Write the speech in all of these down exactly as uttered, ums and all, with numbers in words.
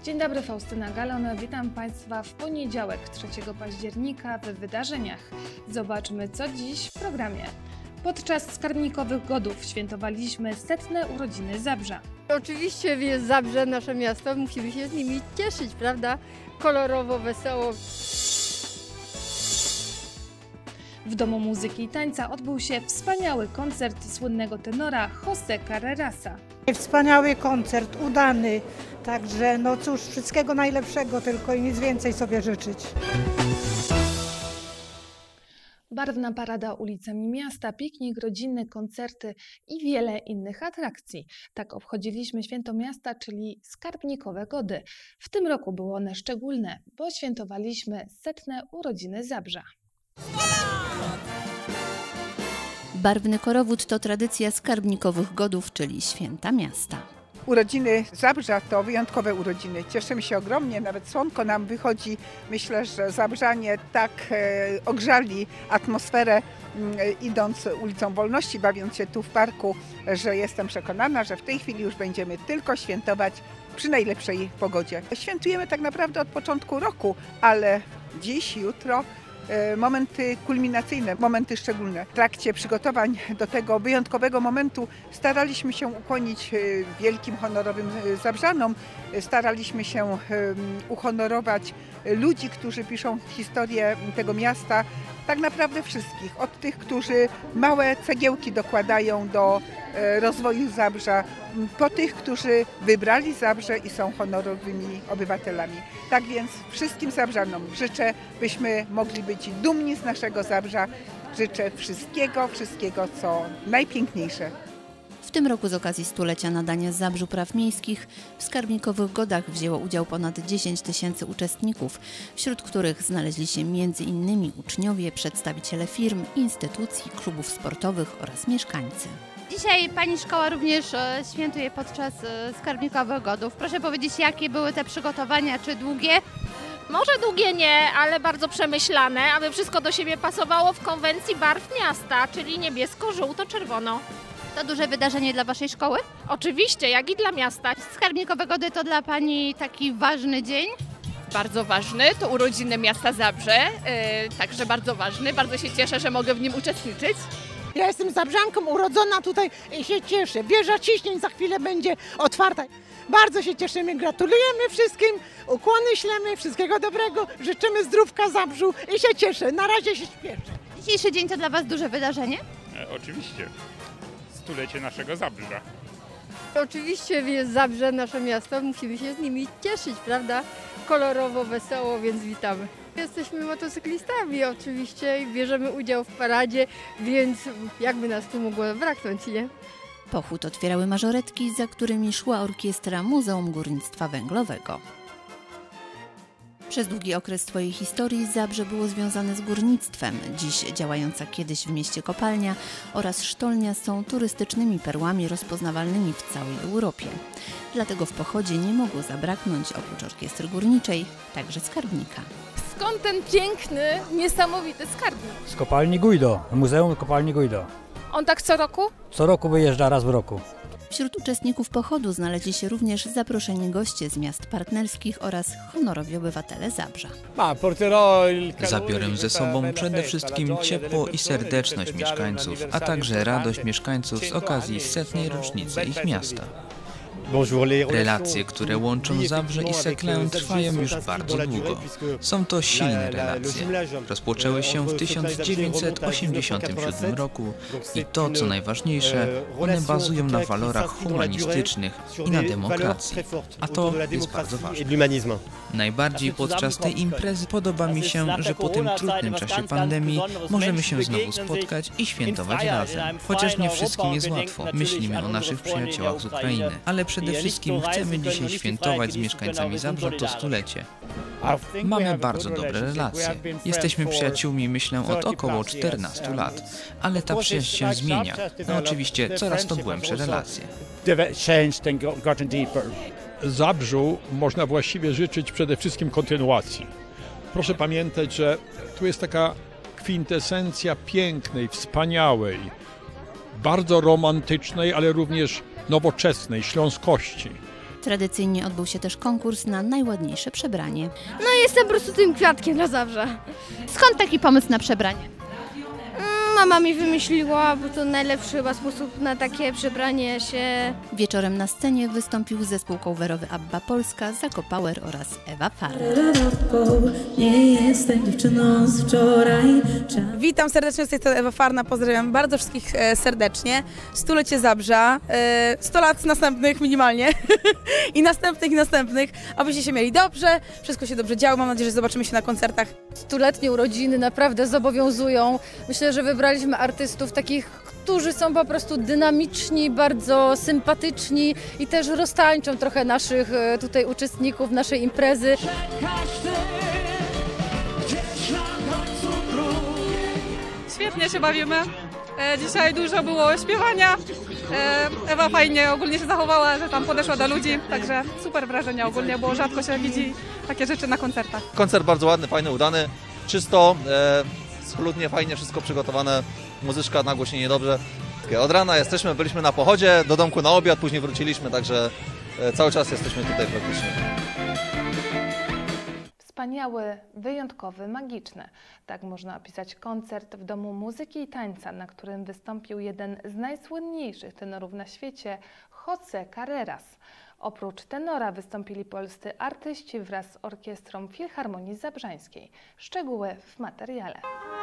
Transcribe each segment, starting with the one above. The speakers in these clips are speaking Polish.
Dzień dobry, Faustyna Galon. Witam Państwa w poniedziałek, trzeciego października w wydarzeniach. Zobaczmy, co dziś w programie. Podczas skarbnikowych godów świętowaliśmy setne urodziny Zabrza. Oczywiście jest Zabrze, nasze miasto, musimy się z nimi cieszyć, prawda? Kolorowo, wesoło. W Domu Muzyki i Tańca odbył się wspaniały koncert słynnego tenora José Carrerasa. Wspaniały koncert, udany, także no cóż, wszystkiego najlepszego tylko i nic więcej sobie życzyć. Barwna parada ulicami miasta, piknik rodzinny, koncerty i wiele innych atrakcji. Tak obchodziliśmy święto miasta, czyli skarbnikowe gody. W tym roku były one szczególne, bo świętowaliśmy setne urodziny Zabrza. Barwny korowód to tradycja skarbnikowych godów, czyli święta miasta. Urodziny Zabrza to wyjątkowe urodziny. Cieszymy się ogromnie, nawet słonko nam wychodzi. Myślę, że Zabrzanie tak e, ogrzali atmosferę e, idąc ulicą Wolności, bawiąc się tu w parku, że jestem przekonana, że w tej chwili już będziemy tylko świętować przy najlepszej pogodzie. Świętujemy tak naprawdę od początku roku, ale dziś, jutro momenty kulminacyjne, momenty szczególne. W trakcie przygotowań do tego wyjątkowego momentu staraliśmy się ukłonić wielkim honorowym Zabrzanom, staraliśmy się uhonorować ludzi, którzy piszą historię tego miasta, tak naprawdę wszystkich, od tych, którzy małe cegiełki dokładają do rozwoju Zabrza, po tych, którzy wybrali Zabrze i są honorowymi obywatelami. Tak więc wszystkim Zabrzanom życzę, byśmy mogli być dumni z naszego Zabrza. Życzę wszystkiego, wszystkiego, co najpiękniejsze. W tym roku z okazji stulecia nadania Zabrzu Praw Miejskich w skarbnikowych godach wzięło udział ponad dziesięć tysięcy uczestników, wśród których znaleźli się między innymi uczniowie, przedstawiciele firm, instytucji, klubów sportowych oraz mieszkańcy. Dzisiaj Pani szkoła również świętuje podczas skarbnikowych godów. Proszę powiedzieć, jakie były te przygotowania, czy długie? Może długie nie, ale bardzo przemyślane, aby wszystko do siebie pasowało w konwencji barw miasta, czyli niebiesko, żółto, czerwono. To duże wydarzenie dla Waszej szkoły? Oczywiście, jak i dla miasta. Skarbnikowe gody to dla Pani taki ważny dzień? Bardzo ważny, to urodziny miasta Zabrze, yy, także bardzo ważny. Bardzo się cieszę, że mogę w nim uczestniczyć. Ja jestem Zabrzanką, urodzona tutaj i się cieszę. Wieża Ciśnień za chwilę będzie otwarta. Bardzo się cieszymy, gratulujemy wszystkim, ukłony ślemy, wszystkiego dobrego, życzymy zdrówka Zabrzu i się cieszę. Na razie się śpieszę. Dzisiejszy dzień to dla Was duże wydarzenie? E, oczywiście. Stulecie naszego Zabrza. Oczywiście jest Zabrze, nasze miasto, musimy się z nimi cieszyć, prawda? Kolorowo, wesoło, więc witamy. Jesteśmy motocyklistami oczywiście i bierzemy udział w paradzie, więc jakby nas tu mogło braknąć, nie? Pochód otwierały mażoretki, za którymi szła orkiestra Muzeum Górnictwa Węglowego. Przez długi okres swojej historii Zabrze było związane z górnictwem. Dziś działająca kiedyś w mieście kopalnia oraz sztolnia są turystycznymi perłami rozpoznawalnymi w całej Europie. Dlatego w pochodzie nie mogło zabraknąć oprócz orkiestry górniczej także skarbnika. Skąd ten piękny, niesamowity skarbnik? Z kopalni Guido, Muzeum Kopalni Guido. On tak co roku? Co roku wyjeżdża raz w roku. Wśród uczestników pochodu znaleźli się również zaproszeni goście z miast partnerskich oraz honorowi obywatele Zabrza. Zabiorę ze sobą przede wszystkim ciepło i serdeczność mieszkańców, a także radość mieszkańców z okazji setnej rocznicy ich miasta. Relacje, które łączą Zabrze i Seklę, trwają już bardzo długo. Są to silne relacje. Rozpoczęły się w tysiąc dziewięćset osiemdziesiątym siódmym roku i to, co najważniejsze, one bazują na walorach humanistycznych i na demokracji, a to jest bardzo ważne. Najbardziej podczas tej imprezy podoba mi się, że po tym trudnym czasie pandemii możemy się znowu spotkać i świętować razem. Chociaż nie wszystkim jest łatwo. Myślimy o naszych przyjaciołach z Ukrainy, ale przede wszystkim chcemy dzisiaj świętować z mieszkańcami Zabrza to stulecie. Mamy bardzo dobre relacje. Jesteśmy przyjaciółmi, myślę, od około czternastu lat, ale ta przyjaźń się zmienia. No oczywiście coraz to głębsze relacje. Zabrzu można właściwie życzyć przede wszystkim kontynuacji. Proszę pamiętać, że tu jest taka kwintesencja pięknej, wspaniałej, bardzo romantycznej, ale również nowoczesnej śląskości. Tradycyjnie odbył się też konkurs na najładniejsze przebranie. No jestem po prostu tym kwiatkiem na Zabrze. Skąd taki pomysł na przebranie? Mama mi wymyśliła, bo to najlepszy chyba sposób na takie przebranie się. Wieczorem na scenie wystąpił zespół coverowy Abba Polska, Zako Power oraz Ewa Farna. Nie jestem dziewczyną z wczoraj. Witam serdecznie, z tej strony Ewa Farna, pozdrawiam bardzo wszystkich e, serdecznie. Stulecie Zabrza, e, sto lat następnych minimalnie i następnych i następnych, abyście się mieli dobrze, wszystko się dobrze działo, mam nadzieję, że zobaczymy się na koncertach. Stuletnie urodziny naprawdę zobowiązują. Myślę, że wybraliśmy artystów takich, którzy są po prostu dynamiczni, bardzo sympatyczni i też roztańczą trochę naszych tutaj uczestników naszej imprezy. Świetnie się bawimy. Dzisiaj dużo było śpiewania. Ewa fajnie ogólnie się zachowała, że tam podeszła do ludzi, także super wrażenie ogólnie, bo rzadko się widzi takie rzeczy na koncertach. Koncert bardzo ładny, fajny, udany, czysto, e, schludnie, fajnie wszystko przygotowane, muzyczka, nagłośnienie dobrze. Od rana jesteśmy, byliśmy na pochodzie, do domku na obiad, później wróciliśmy, także e, cały czas jesteśmy tutaj praktycznie. Wspaniały, wyjątkowy, magiczny. Tak można opisać koncert w Domu Muzyki i Tańca, na którym wystąpił jeden z najsłynniejszych tenorów na świecie, José Carreras. Oprócz tenora wystąpili polscy artyści wraz z orkiestrą Filharmonii Zabrzańskiej. Szczegóły w materiale.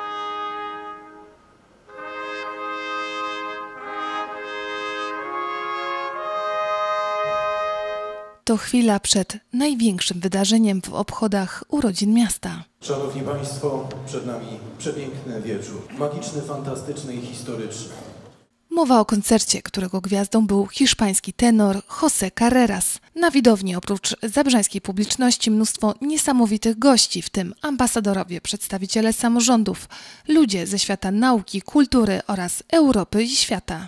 To chwila przed największym wydarzeniem w obchodach urodzin miasta. Szanowni Państwo, przed nami przepiękny wieczór. Magiczny, fantastyczny i historyczny. Mowa o koncercie, którego gwiazdą był hiszpański tenor José Carreras. Na widowni oprócz zabrzańskiej publiczności mnóstwo niesamowitych gości, w tym ambasadorowie, przedstawiciele samorządów, ludzie ze świata nauki, kultury oraz Europy i świata.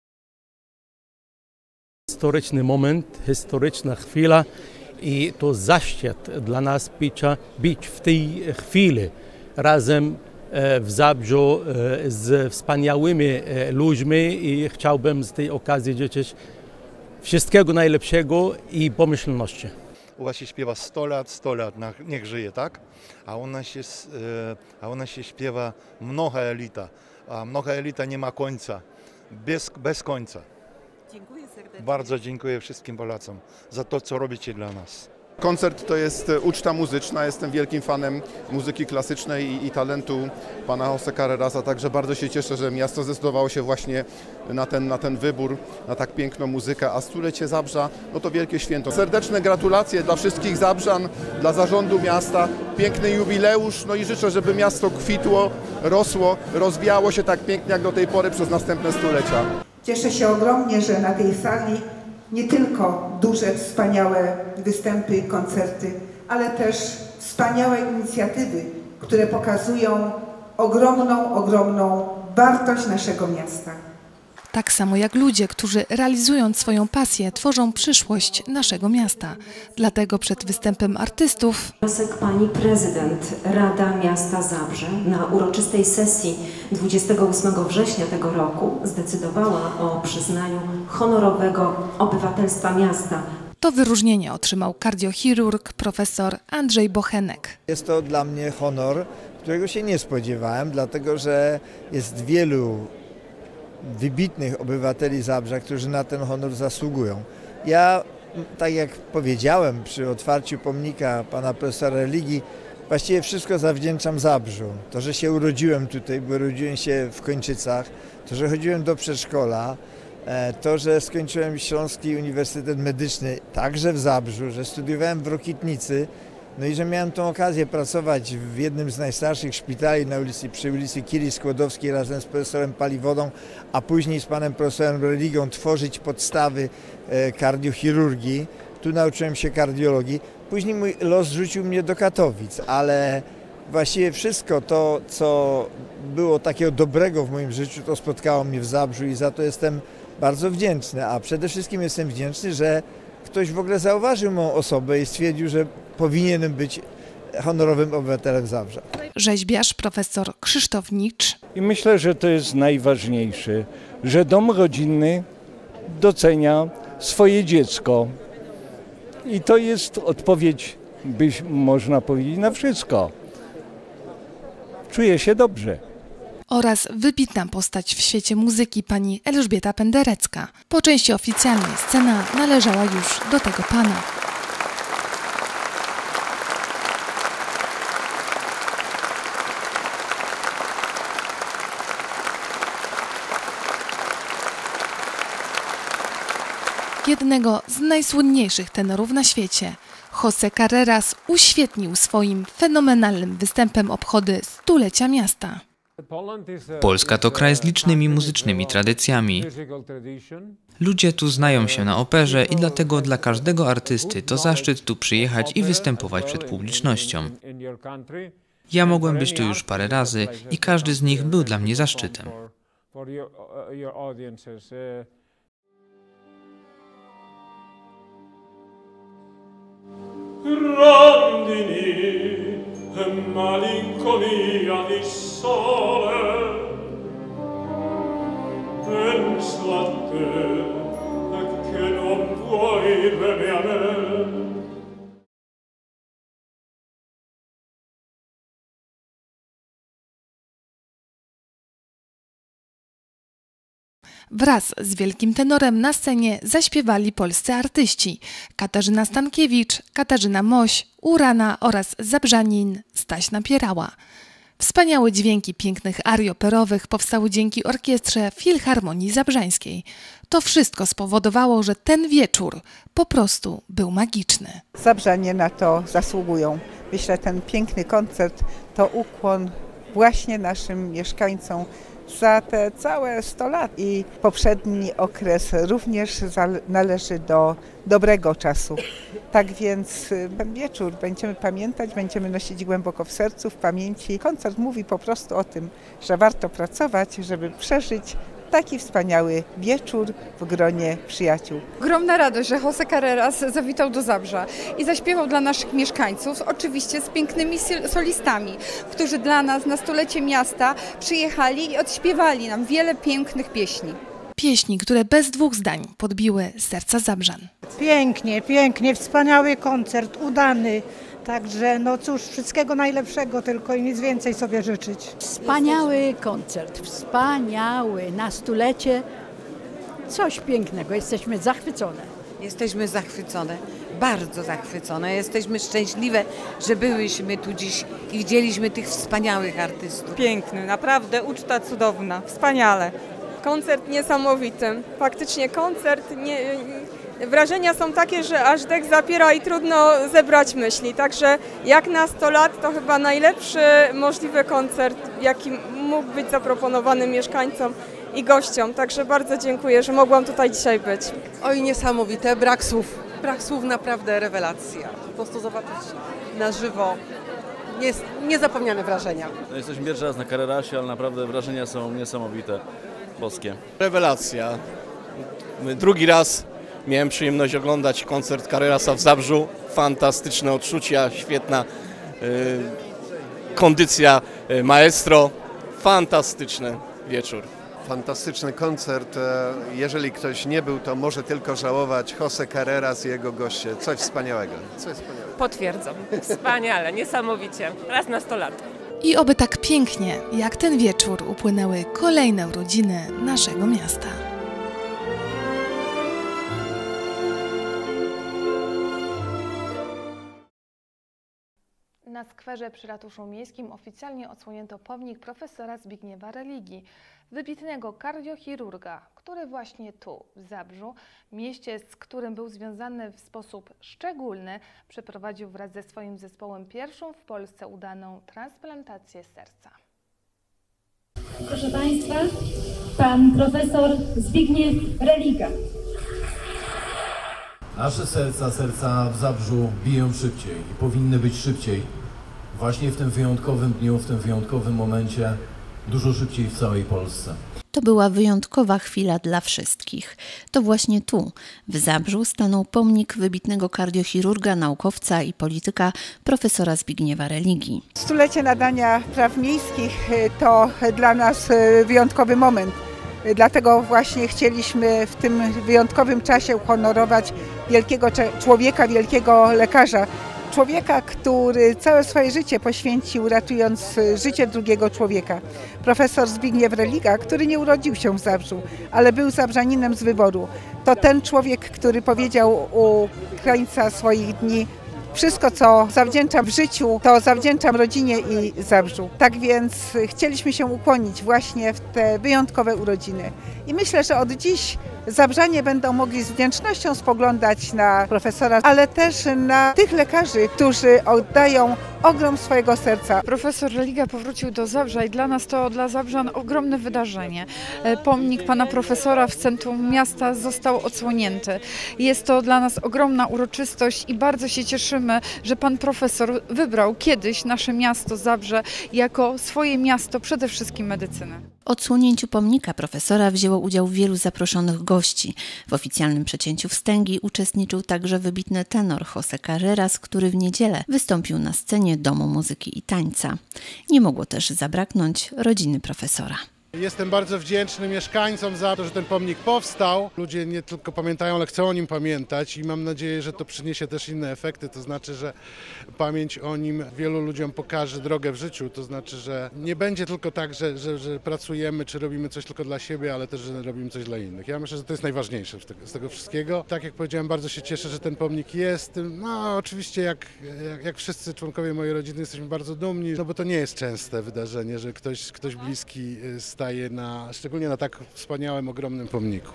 Historyczny moment, historyczna chwila i to zaszczyt dla nas być w tej chwili razem w Zabrzu z wspaniałymi ludźmi i chciałbym z tej okazji życzyć wszystkiego najlepszego i pomyślności. U was się śpiewa sto lat, sto lat, niech żyje, tak? A u nas się, a u nas się śpiewa mnoga elita, a mnoga elita nie ma końca, bez, bez końca. Dziękuję serdecznie. Bardzo dziękuję wszystkim Polakom za to, co robicie dla nas. Koncert to jest uczta muzyczna, jestem wielkim fanem muzyki klasycznej i, i talentu pana José Carrerasa, także bardzo się cieszę, że miasto zdecydowało się właśnie na ten, na ten wybór, na tak piękną muzykę, a stulecie Zabrza, no to wielkie święto. Serdeczne gratulacje dla wszystkich Zabrzan, dla zarządu miasta, piękny jubileusz, no i życzę, żeby miasto kwitło, rosło, rozwijało się tak pięknie jak do tej pory przez następne stulecia. Cieszę się ogromnie, że na tej sali nie tylko duże, wspaniałe występy, koncerty, ale też wspaniałe inicjatywy, które pokazują ogromną, ogromną wartość naszego miasta. Tak samo jak ludzie, którzy realizując swoją pasję, tworzą przyszłość naszego miasta. Dlatego przed występem artystów Wniosek pani prezydent Rada Miasta Zabrze na uroczystej sesji dwudziestego ósmego września tego roku zdecydowała o przyznaniu honorowego obywatelstwa miasta. To wyróżnienie otrzymał kardiochirurg profesor Andrzej Bochenek. Jest to dla mnie honor, którego się nie spodziewałem, dlatego że jest wielu wybitnych obywateli Zabrza, którzy na ten honor zasługują. Ja, tak jak powiedziałem przy otwarciu pomnika pana profesora religii, właściwie wszystko zawdzięczam Zabrzu. To, że się urodziłem tutaj, bo urodziłem się w Kończycach, to, że chodziłem do przedszkola, to, że skończyłem Śląski Uniwersytet Medyczny także w Zabrzu, że studiowałem w Rokitnicy, no i że miałem tą okazję pracować w jednym z najstarszych szpitali na ulicy, przy ulicy Kiry Skłodowskiej razem z profesorem Paliwodą, a później z panem profesorem Religią tworzyć podstawy kardiochirurgii. Tu nauczyłem się kardiologii. Później mój los rzucił mnie do Katowic, ale właściwie wszystko to, co było takiego dobrego w moim życiu, to spotkało mnie w Zabrzu i za to jestem bardzo wdzięczny. A przede wszystkim jestem wdzięczny, że ktoś w ogóle zauważył moją osobę i stwierdził, że powinienem być honorowym obywatelem Zabrza. Rzeźbiarz profesor Krzysztof Nicz. I myślę, że to jest najważniejsze, że dom rodzinny docenia swoje dziecko. I to jest odpowiedź, byś można powiedzieć, na wszystko. Czuję się dobrze. Oraz wybitna postać w świecie muzyki pani Elżbieta Penderecka. Po części oficjalnej scena należała już do tego pana. Jednego z najsłynniejszych tenorów na świecie, José Carreras, uświetnił swoim fenomenalnym występem obchody stulecia miasta. Polska to kraj z licznymi muzycznymi tradycjami. Ludzie tu znają się na operze i dlatego dla każdego artysty to zaszczyt tu przyjechać i występować przed publicznością. Ja mogłem być tu już parę razy i każdy z nich był dla mnie zaszczytem. Grandini e malinconia di sole, penso a te che non vuoi bene a me. Wraz z wielkim tenorem na scenie zaśpiewali polscy artyści Katarzyna Stankiewicz, Katarzyna Moś, Urana oraz Zabrzanin Staś Napierała. Wspaniałe dźwięki pięknych arii operowych powstały dzięki orkiestrze Filharmonii Zabrzańskiej. To wszystko spowodowało, że ten wieczór po prostu był magiczny. Zabrzanie na to zasługują. Myślę, ten piękny koncert to ukłon właśnie naszym mieszkańcom za te całe sto lat i poprzedni okres również należy do dobrego czasu. Tak więc ten wieczór będziemy pamiętać, będziemy nosić głęboko w sercu, w pamięci. Koncert mówi po prostu o tym, że warto pracować, żeby przeżyć taki wspaniały wieczór w gronie przyjaciół. Ogromna radość, że José Carreras zawitał do Zabrza i zaśpiewał dla naszych mieszkańców, oczywiście z pięknymi solistami, którzy dla nas na stulecie miasta przyjechali i odśpiewali nam wiele pięknych pieśni. Pieśni, które bez dwóch zdań podbiły serca Zabrzan. Pięknie, pięknie, wspaniały koncert, udany. Także no cóż, wszystkiego najlepszego tylko i nic więcej sobie życzyć. Wspaniały koncert, wspaniały, na stulecie, coś pięknego, jesteśmy zachwycone. Jesteśmy zachwycone, bardzo zachwycone, jesteśmy szczęśliwe, że byliśmy tu dziś i widzieliśmy tych wspaniałych artystów. Piękny, naprawdę uczta cudowna, wspaniale. Koncert niesamowity, faktycznie koncert nie... Wrażenia są takie, że aż dech zapiera i trudno zebrać myśli. Także jak na sto lat to chyba najlepszy możliwy koncert, jaki mógł być zaproponowany mieszkańcom i gościom. Także bardzo dziękuję, że mogłam tutaj dzisiaj być. Oj, niesamowite, brak słów. Brak słów, naprawdę rewelacja. Po prostu zobaczyć na żywo. Nies niezapomniane wrażenia. No, jesteśmy pierwszy raz na Carrerasie, ale naprawdę wrażenia są niesamowite, boskie. Rewelacja. Drugi raz miałem przyjemność oglądać koncert Carrerasa w Zabrzu. Fantastyczne odczucia, świetna y, kondycja y, maestro. Fantastyczny wieczór. Fantastyczny koncert. Jeżeli ktoś nie był, to może tylko żałować. José Carreras i jego goście. Coś wspaniałego. Coś wspaniałego. Potwierdzam. Wspaniale, niesamowicie. Raz na sto lat. I oby tak pięknie, jak ten wieczór, upłynęły kolejne urodziny naszego miasta. Na skwerze przy ratuszu miejskim oficjalnie odsłonięto pomnik profesora Zbigniewa Religi, wybitnego kardiochirurga, który właśnie tu, w Zabrzu, mieście, z którym był związany w sposób szczególny, przeprowadził wraz ze swoim zespołem pierwszą w Polsce udaną transplantację serca. Proszę Państwa, pan profesor Zbigniew Religa. Nasze serca, serca w Zabrzu biją szybciej i powinny być szybciej. Właśnie w tym wyjątkowym dniu, w tym wyjątkowym momencie, dużo szybciej w całej Polsce. To była wyjątkowa chwila dla wszystkich. To właśnie tu, w Zabrzu, stanął pomnik wybitnego kardiochirurga, naukowca i polityka profesora Zbigniewa Religi. Stulecie nadania praw miejskich to dla nas wyjątkowy moment. Dlatego właśnie chcieliśmy w tym wyjątkowym czasie uhonorować wielkiego człowieka, wielkiego lekarza. Człowieka, który całe swoje życie poświęcił, ratując życie drugiego człowieka. Profesor Zbigniew Religa, który nie urodził się w Zabrzu, ale był zabrzaninem z wyboru. To ten człowiek, który powiedział u krańca swoich dni: wszystko, co zawdzięczam w życiu, to zawdzięczam rodzinie i Zabrzu. Tak więc chcieliśmy się ukłonić właśnie w te wyjątkowe urodziny. I myślę, że od dziś Zabrzanie będą mogli z wdzięcznością spoglądać na profesora, ale też na tych lekarzy, którzy oddają ogrom swojego serca. Profesor Religa powrócił do Zabrza i dla nas to, dla Zabrzan, ogromne wydarzenie. Pomnik pana profesora w centrum miasta został odsłonięty. Jest to dla nas ogromna uroczystość i bardzo się cieszymy, że pan profesor wybrał kiedyś nasze miasto Zabrze jako swoje miasto przede wszystkim medycyny. W odsłonięciu pomnika profesora wzięło udział wielu zaproszonych gości. W oficjalnym przecięciu wstęgi uczestniczył także wybitny tenor José Carreras, który w niedzielę wystąpił na scenie Domu Muzyki i Tańca. Nie mogło też zabraknąć rodziny profesora. Jestem bardzo wdzięczny mieszkańcom za to, że ten pomnik powstał. Ludzie nie tylko pamiętają, ale chcą o nim pamiętać i mam nadzieję, że to przyniesie też inne efekty. To znaczy, że pamięć o nim wielu ludziom pokaże drogę w życiu. To znaczy, że nie będzie tylko tak, że, że, że pracujemy czy robimy coś tylko dla siebie, ale też, że robimy coś dla innych. Ja myślę, że to jest najważniejsze z tego, z tego wszystkiego. Tak jak powiedziałem, bardzo się cieszę, że ten pomnik jest. No oczywiście jak, jak, jak wszyscy członkowie mojej rodziny jesteśmy bardzo dumni, no bo to nie jest częste wydarzenie, że ktoś, ktoś bliski staje Na, szczególnie na tak wspaniałym, ogromnym pomniku.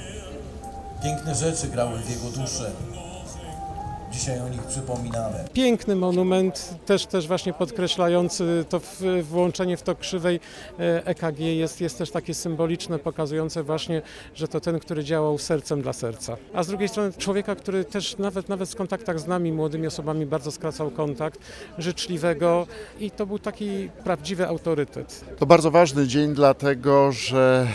Piękne rzeczy grały w jego duszy. Dzisiaj o nich przypominamy. Piękny monument, też, też właśnie podkreślający to włączenie w tok krzywej E K G jest, jest też takie symboliczne, pokazujące właśnie, że to ten, który działał sercem dla serca. A z drugiej strony człowieka, który też nawet, nawet w kontaktach z nami, młodymi osobami, bardzo skracał kontakt, życzliwego i to był taki prawdziwy autorytet. To bardzo ważny dzień, dlatego że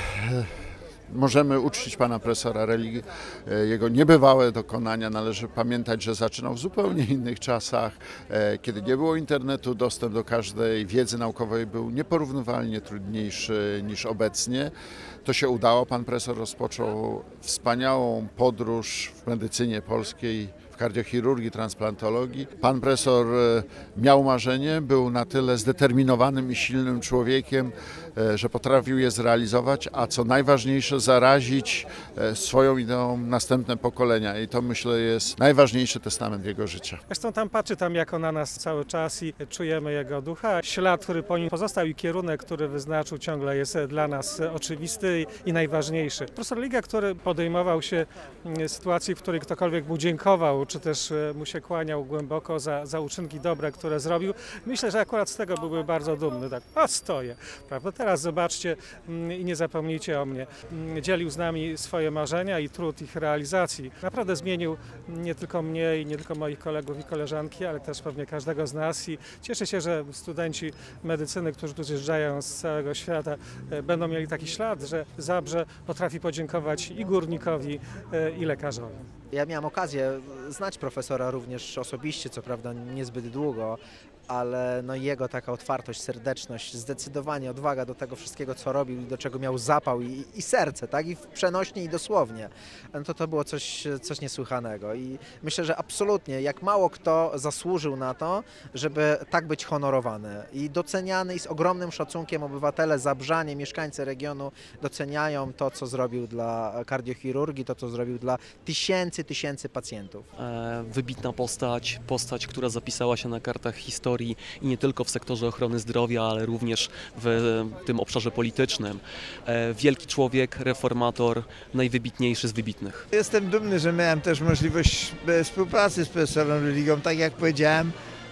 możemy uczcić pana profesora Religi, jego niebywałe dokonania. Należy pamiętać, że zaczynał w zupełnie innych czasach, kiedy nie było internetu, dostęp do każdej wiedzy naukowej był nieporównywalnie trudniejszy niż obecnie. To się udało, pan profesor rozpoczął wspaniałą podróż w medycynie polskiej, w kardiochirurgii, transplantologii. Pan profesor miał marzenie, był na tyle zdeterminowanym i silnym człowiekiem, że potrafił je zrealizować, a co najważniejsze, zarazić swoją ideą następne pokolenia. I to, myślę, jest najważniejszy testament jego życia. Zresztą tam patrzy tam jako na nas cały czas i czujemy jego ducha. Ślad, który po nim pozostał i kierunek, który wyznaczył, ciągle jest dla nas oczywisty i najważniejszy. Profesor Religa, który podejmował się sytuacji, w której ktokolwiek mu dziękował, czy też mu się kłaniał głęboko za, za uczynki dobre, które zrobił. Myślę, że akurat z tego byłby bardzo dumny. Tak, a stoję, prawda? Teraz zobaczcie i nie zapomnijcie o mnie. Dzielił z nami swoje marzenia i trud ich realizacji. Naprawdę zmienił nie tylko mnie i nie tylko moich kolegów i koleżanki, ale też pewnie każdego z nas i cieszę się, że studenci medycyny, którzy tu zjeżdżają z całego świata, będą mieli taki ślad, że Zabrze potrafi podziękować i górnikowi, i lekarzowi. Ja miałem okazję znać profesora również osobiście, co prawda niezbyt długo, ale no jego taka otwartość, serdeczność, zdecydowanie odwaga do tego wszystkiego, co robił i do czego miał zapał i, i serce, tak, i przenośnie i dosłownie, no to to było coś, coś niesłychanego i myślę, że absolutnie, jak mało kto zasłużył na to, żeby tak być honorowany i doceniany i z ogromnym szacunkiem obywatele Zabrzanie, mieszkańcy regionu doceniają to, co zrobił dla kardiochirurgii, to, co zrobił dla tysięcy, tysięcy pacjentów. E, wybitna postać, postać, która zapisała się na kartach historii i nie tylko w sektorze ochrony zdrowia, ale również w tym obszarze politycznym. Wielki człowiek, reformator, najwybitniejszy z wybitnych. Jestem dumny, że miałem też możliwość współpracy z profesorem Religą. Tak jak powiedziałem,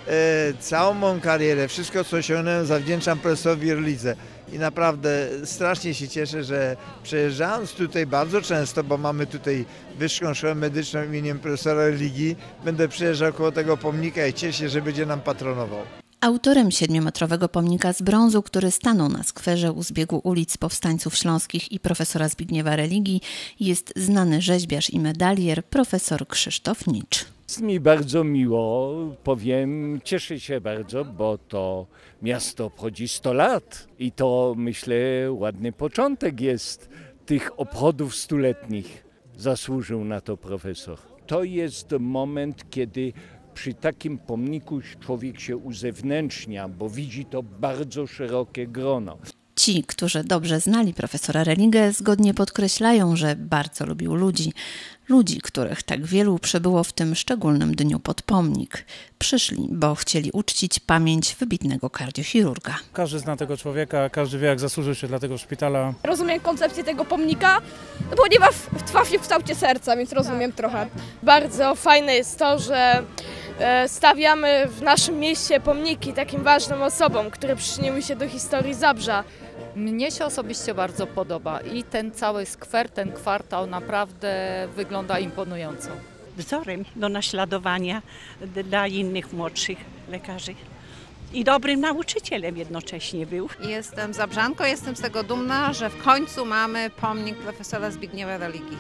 całą moją karierę, wszystko co osiągnąłem, zawdzięczam profesorowi Relidze. I naprawdę strasznie się cieszę, że przejeżdżając tutaj bardzo często, bo mamy tutaj Wyższą Szkołę Medyczną imieniem profesora Religi, będę przejeżdżał koło tego pomnika i cieszę się, że będzie nam patronował. Autorem siedmiometrowego pomnika z brązu, który stanął na skwerze u zbiegu ulic Powstańców Śląskich i profesora Zbigniewa Religi, jest znany rzeźbiarz i medalier profesor Krzysztof Nicz. Jest mi bardzo miło, powiem, cieszę się bardzo, bo to miasto obchodzi sto lat i to, myślę, ładny początek jest tych obchodów stuletnich zasłużył na to profesor. To jest moment, kiedy przy takim pomniku człowiek się uzewnętrznia, bo widzi to bardzo szerokie grono. Ci, którzy dobrze znali profesora Religę, zgodnie podkreślają, że bardzo lubił ludzi. Ludzi, których tak wielu przybyło w tym szczególnym dniu pod pomnik. Przyszli, bo chcieli uczcić pamięć wybitnego kardiochirurga. Każdy zna tego człowieka, każdy wie, jak zasłużył się dla tego szpitala. Rozumiem koncepcję tego pomnika, no ponieważ trwa się w kształcie serca, więc rozumiem trochę. Bardzo fajne jest to, że stawiamy w naszym mieście pomniki takim ważnym osobom, które przyczyniły się do historii Zabrza. Mnie się osobiście bardzo podoba i ten cały skwer, ten kwartał naprawdę wygląda imponująco. Wzorem do naśladowania dla innych młodszych lekarzy. I dobrym nauczycielem jednocześnie był. Jestem zabrzanką, jestem z tego dumna, że w końcu mamy pomnik profesora Zbigniewa Religi.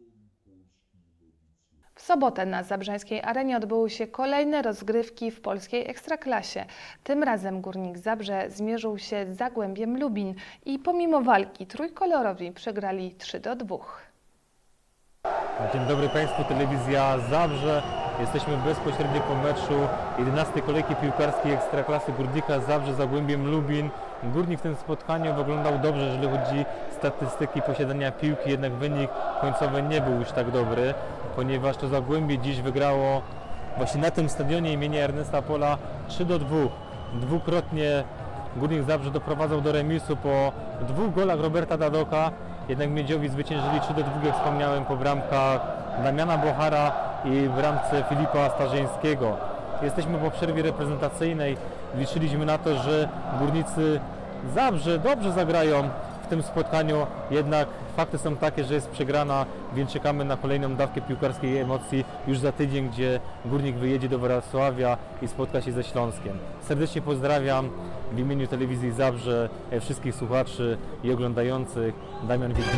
W sobotę na Zabrzańskiej Arenie odbyły się kolejne rozgrywki w polskiej Ekstraklasie. Tym razem Górnik Zabrze zmierzył się z Zagłębiem Lubin i pomimo walki trójkolorowi przegrali trzy do dwóch. Dzień dobry Państwu, telewizja Zabrze. Jesteśmy bezpośrednio po meczu jedenastej kolejki piłkarskiej Ekstraklasy Górnika Zabrze z Zagłębiem Lubin. Górnik w tym spotkaniu wyglądał dobrze, jeżeli chodzi o statystyki posiadania piłki, jednak wynik końcowy nie był już tak dobry, ponieważ to Zagłębie dziś wygrało właśnie na tym stadionie imienia Ernesta Pola trzy do dwóch. Dwukrotnie Górnik Zabrze doprowadzał do remisu po dwóch golach Roberta Dadoka, jednak Miedziowi zwyciężyli trzy do dwóch, jak wspomniałem, po bramkach Damiana Bochara i bramce Filipa Starzyńskiego. Jesteśmy po przerwie reprezentacyjnej, liczyliśmy na to, że Górnicy Zabrze dobrze zagrają w tym spotkaniu, jednak fakty są takie, że jest przegrana, więc czekamy na kolejną dawkę piłkarskiej emocji już za tydzień, gdzie Górnik wyjedzie do Wrocławia i spotka się ze Śląskiem. Serdecznie pozdrawiam w imieniu telewizji Zabrze wszystkich słuchaczy i oglądających. Damian Wilczek.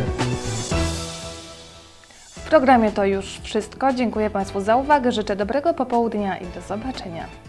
W programie to już wszystko. Dziękuję Państwu za uwagę, życzę dobrego popołudnia i do zobaczenia.